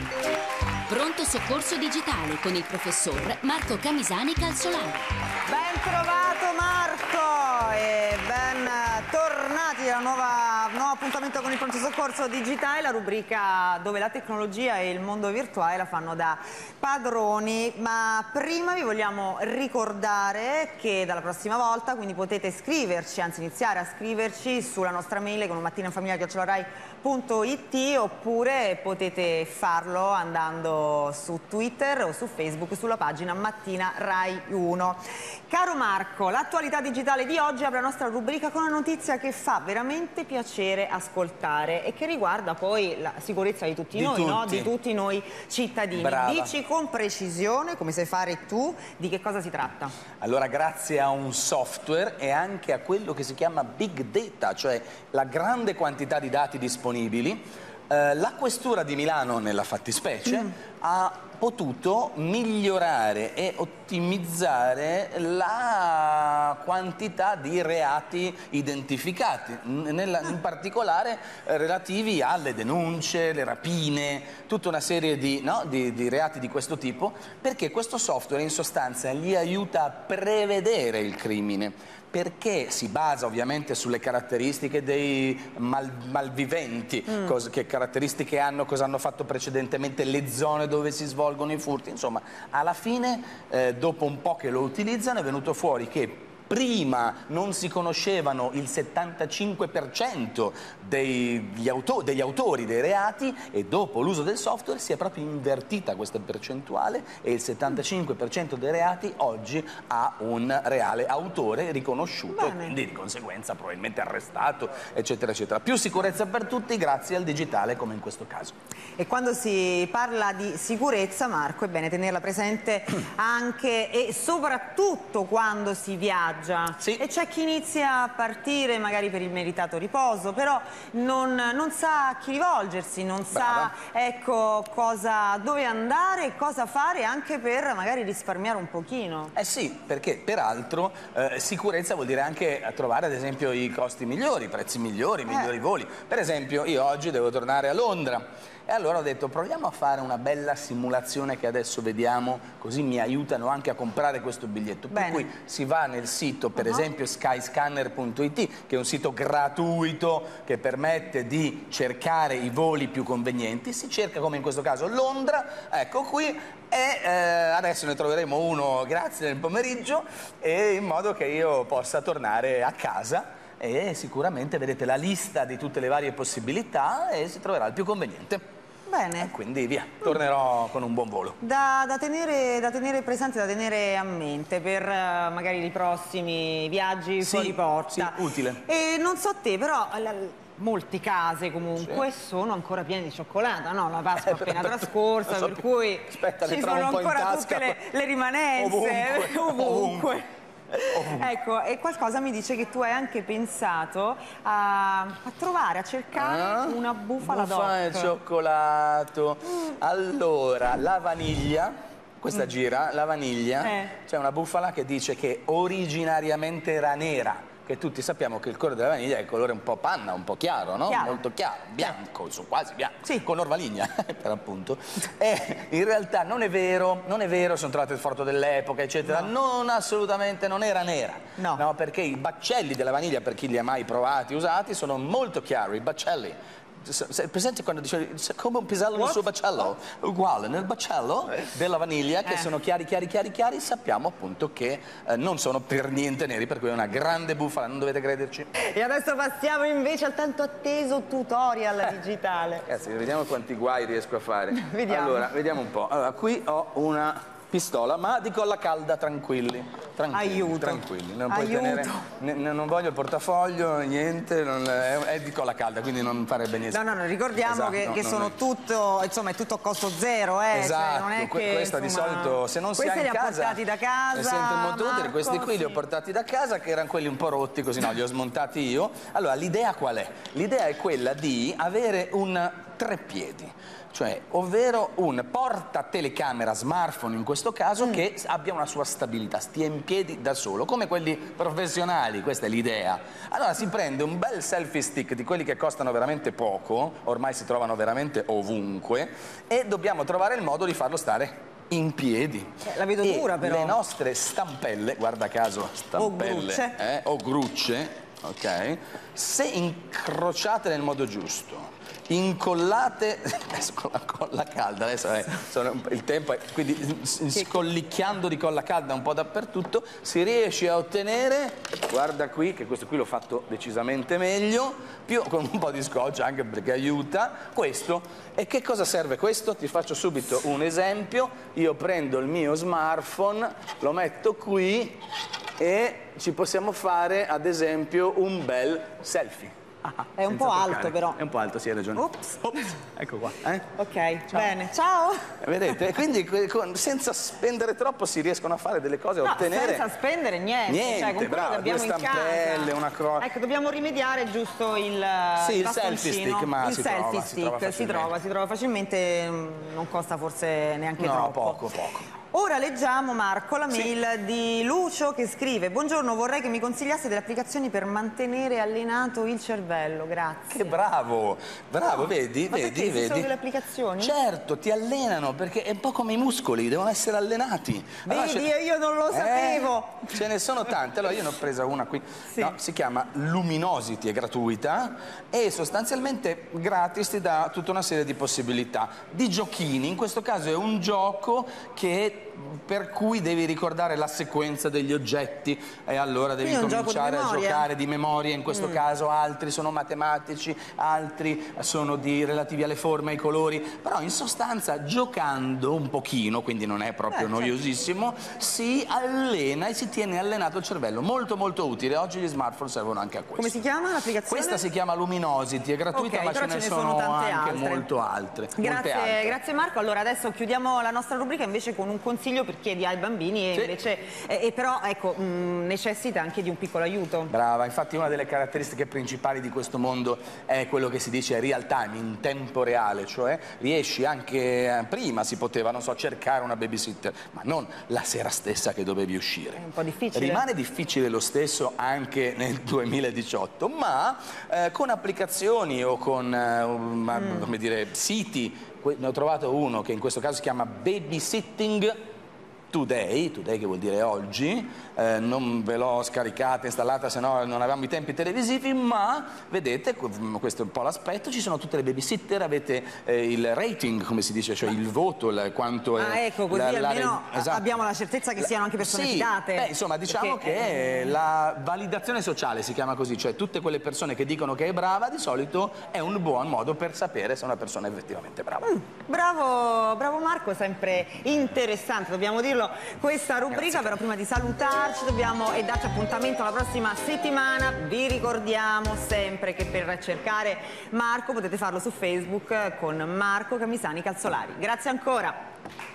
Pronto soccorso digitale con il professor Marco Camisani Calzolari. Ben trovato Marco e ben tornati al nuovo appuntamento con il pronto soccorso digitale, la rubrica dove la tecnologia e il mondo virtuale la fanno da padroni. Ma prima vi vogliamo ricordare che dalla prossima volta quindi potete scriverci, anzi iniziare a scriverci sulla nostra mail con matinainfamiglia@rai.it, oppure potete farlo andando su Twitter o su Facebook sulla pagina Mattina Rai 1. Caro Marco, l'attualità digitale di oggi apre la nostra rubrica con una notizia che fa veramente piacere ascoltare e che riguarda poi la sicurezza di tutti noi, no? Di tutti noi cittadini. Brava. Dici con precisione, come sai fare tu, di che cosa si tratta? Allora, grazie a un software e anche a quello che si chiama Big Data, cioè la grande quantità di dati disponibili, la Questura di Milano, nella fattispecie, ha potuto migliorare e ottimizzare la quantità di reati identificati, in particolare relativi alle denunce, le rapine, tutta una serie di reati di questo tipo, perché questo software in sostanza gli aiuta a prevedere il crimine, perché si basa ovviamente sulle caratteristiche dei malviventi, che caratteristiche hanno, cosa hanno fatto precedentemente, le zone dove si svolgono i furti. Insomma, alla fine, dopo un po' che lo utilizzano, è venuto fuori che prima non si conoscevano il 75% degli autori dei reati, e dopo l'uso del software si è proprio invertita questa percentuale e il 75% dei reati oggi ha un reale autore riconosciuto e quindi di conseguenza probabilmente arrestato, eccetera eccetera. Più sicurezza per tutti grazie al digitale, come in questo caso. E quando si parla di sicurezza, Marco, è bene tenerla presente anche e soprattutto quando si viaggia. Sì. E c'è chi inizia a partire magari per il meritato riposo, però non sa a chi rivolgersi, non sa ecco, dove andare e cosa fare anche per magari risparmiare un pochino. Eh sì, perché peraltro sicurezza vuol dire anche trovare ad esempio i costi migliori, i prezzi migliori, i migliori voli. Per esempio io oggi devo tornare a Londra. E allora ho detto proviamo a fare una bella simulazione che adesso vediamo, così mi aiutano anche a comprare questo biglietto. Per cui si va nel sito, per esempio skyscanner.it, che è un sito gratuito che permette di cercare i voli più convenienti. Si cerca, come in questo caso, Londra, ecco qui, e adesso ne troveremo uno grazie nel pomeriggio, e in modo che io possa tornare a casa. E sicuramente vedete la lista di tutte le varie possibilità e si troverà il più conveniente. Bene. E quindi via, tornerò con un buon volo. Da tenere presente, da tenere a mente per magari i prossimi viaggi fuori porta. Sì, utile. E non so te, però molte case comunque sono ancora piene di cioccolata, no? La Pasqua è appena trascorsa, per cui ci sono ancora tutte le rimanenze ovunque. Ecco, e qualcosa mi dice che tu hai anche pensato a trovare, a cercare una bufala d'oc. Bufala e cioccolato. Allora, la vaniglia, questa gira, la vaniglia, c'è una bufala che dice che originariamente era nera. Che tutti sappiamo che il colore della vaniglia è il colore un po' panna, un po' chiaro, no? Molto chiaro, bianco, quasi bianco, color vaniglia, per appunto. E in realtà non è vero, sono trovate foto dell'epoca, eccetera, assolutamente non era nera. No, perché i baccelli della vaniglia, per chi li ha mai provati, usati, sono molto chiari, i baccelli. Sei presente quando dice come un pisello nel suo baccello? Uguale, nel baccello della vaniglia, che sono chiari, sappiamo appunto che non sono per niente neri, per cui è una grande bufala, non dovete crederci. E adesso passiamo invece al tanto atteso tutorial digitale. Ragazzi, vediamo quanti guai riesco a fare. Vediamo. Allora, vediamo un po'. Allora, qui ho una pistola, ma di colla calda, tranquilli. Aiuto. Tranquilli, non puoi tenere, non voglio il portafoglio, niente, è di colla calda, quindi non farebbe niente. No, ricordiamo che sono tutto, insomma, è tutto a costo zero, Esatto, cioè non è che, questa insomma, di solito, se non si ha in casa, portati da casa, sento molto utile. Marco, Questi qui li ho portati da casa, che erano quelli un po' rotti, così li ho smontati io. Allora, l'idea qual è? L'idea è quella di avere un treppiedi. Cioè, ovvero un porta telecamera smartphone in questo caso che abbia una sua stabilità, stia in piedi da solo, come quelli professionali, questa è l'idea. Allora si prende un bel selfie stick di quelli che costano veramente poco, ormai si trovano veramente ovunque, e dobbiamo trovare il modo di farlo stare in piedi. La vedo dura però. Le nostre stampelle, guarda caso, stampelle o grucce, ok? Se incrociate nel modo giusto, incollate adesso con la colla calda, adesso il tempo è, quindi scollicchiando di colla calda un po' dappertutto si riesce a ottenere, guarda qui che questo qui l'ho fatto decisamente meglio, più con un po' di scotch anche perché aiuta questo. E che cosa serve questo? Ti faccio subito un esempio. Io prendo il mio smartphone, lo metto qui e ci possiamo fare ad esempio un bel selfie. È un po' alto però. È un po' alto, sì, hai ragione. Ops. Ecco qua. Ok, ciao. Bene, ciao. Vedete? Quindi senza spendere troppo si riescono a fare delle cose, a ottenere... senza spendere niente. Niente, cioè, con quello che abbiamo due in stampelle, casa. una croce. Ecco, dobbiamo rimediare giusto il selfie stick, ma il selfie stick si trova facilmente, non costa forse neanche troppo. Poco. Ora leggiamo, Marco, la mail di Lucio che scrive: buongiorno, vorrei che mi consigliasse delle applicazioni per mantenere allenato il cervello, grazie. Che bravo, vedi, Ma vedi. Sono delle applicazioni? Certo, ti allenano perché è un po' come i muscoli, devono essere allenati. Allora, vedi, io non lo sapevo. Ce ne sono tante, allora io ne ho presa una qui, no, si chiama Luminosity, è gratuita e sostanzialmente gratis ti dà tutta una serie di possibilità, di giochini, in questo caso è un gioco per cui devi ricordare la sequenza degli oggetti e allora devi cominciare a giocare di memoria, in questo caso altri sono matematici, altri sono relativi alle forme, ai colori, però in sostanza giocando un pochino, quindi non è proprio noiosissimo, si allena e si tiene allenato il cervello, molto molto utile. Oggi gli smartphone servono anche a questo. Come si chiama l'applicazione? Questa si chiama Luminosity, è gratuita, ma ce ne sono tante anche altre. molto altre. Grazie Marco. Allora adesso chiudiamo la nostra rubrica invece con un consiglio per chi è ai bambini e invece però ecco necessita anche di un piccolo aiuto. Brava, infatti una delle caratteristiche principali di questo mondo è quello che si dice real time, in tempo reale, cioè riesci anche prima si poteva, non so, cercare una babysitter, ma non la sera stessa che dovevi uscire. È un po' difficile. Rimane difficile lo stesso anche nel 2018, ma con applicazioni o con come dire, siti, ne ho trovato uno che in questo caso si chiama Babysitting Today che vuol dire oggi, non ve l'ho scaricata, installata, se no non avevamo i tempi televisivi, ma vedete, questo è un po' l'aspetto, ci sono tutte le babysitter, avete il rating, come si dice, cioè il voto, quanto è... ecco, così almeno abbiamo la certezza che siano anche persone fidate. Insomma, diciamo che la validazione sociale si chiama così, cioè tutte quelle persone che dicono che è brava, di solito è un buon modo per sapere se una persona è effettivamente brava. Bravo Marco, sempre interessante, dobbiamo dirlo, questa rubrica. Però prima di salutarci e darci appuntamento la prossima settimana, vi ricordiamo sempre che per cercare Marco potete farlo su Facebook con Marco Camisani Calzolari. Grazie ancora.